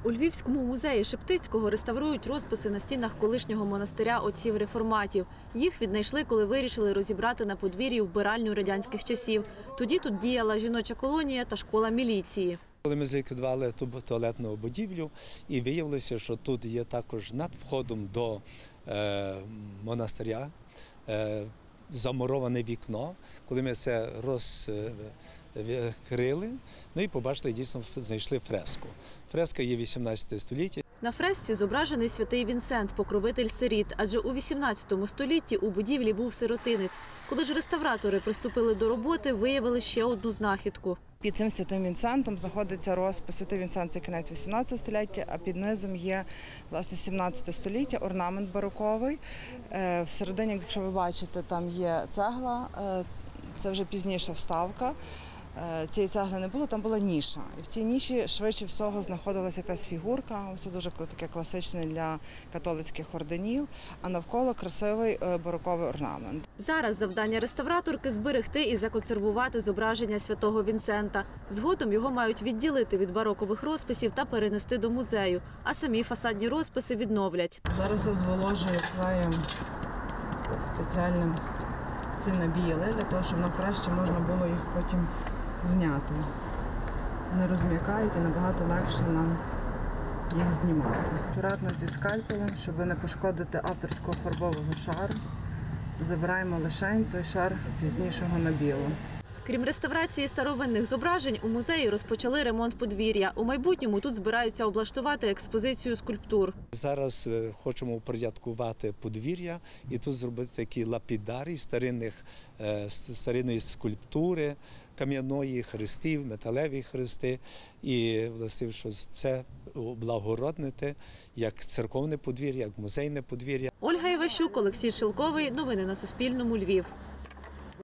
У Львівському музеї Шептицького реставрують розписи на стінах колишнього монастиря отців-реформатів. Їх віднайшли, коли вирішили розібрати на подвір'ї вбиральню радянських часів. Тоді тут діяла жіноча колонія та школа міліції. Коли ми зліквідували ту туалетну будівлю і виявилося, що тут є також над входом до монастиря замуроване вікно. Коли ми це розкрили, ну і побачили, дійсно знайшли фреску. Фреска є 18 століття. На фресці зображений святий Вінсент, покровитель сиріт, адже у 18 столітті у будівлі був сиротинець. Коли ж реставратори приступили до роботи, виявили ще одну знахідку. Під цим святим Вінсентом знаходиться розпис. Святий Вінсент – це кінець 18 століття, а під низом є, власне, 17 століття, орнамент бароковий. Всередині, якщо ви бачите, там є цегла, це вже пізніша вставка. Цієї цегли не було, там була ніша. І в цій ніші швидше всього знаходилася якась фігурка, це дуже таке класичне для католицьких орденів, а навколо красивий бароковий орнамент. Зараз завдання реставраторки – зберегти і законсервувати зображення святого Вінсента. Згодом його мають відділити від барокових розписів та перенести до музею, а самі фасадні розписи відновлять. Зараз я зволожую клеєм спеціальним ці набіли, для того, щоб нам краще можна було їх потім зняти. Вони розм'якають і набагато легше нам їх знімати. Акуратно зі скальпелем, щоб не пошкодити авторського фарбового шару. Забираємо лише той шар пізнішого набілу. Крім реставрації старовинних зображень, у музеї розпочали ремонт подвір'я. У майбутньому тут збираються облаштувати експозицію скульптур. Зараз хочемо упорядкувати подвір'я і тут зробити такі лапідарії старинної скульптури, кам'яної, хрестів, металеві хрести. І, власне, що це облагороднити як церковне подвір'я, як музейне подвір'я. Ольга Іващук, Олексій Шилковий. Новини на Суспільному. Львів.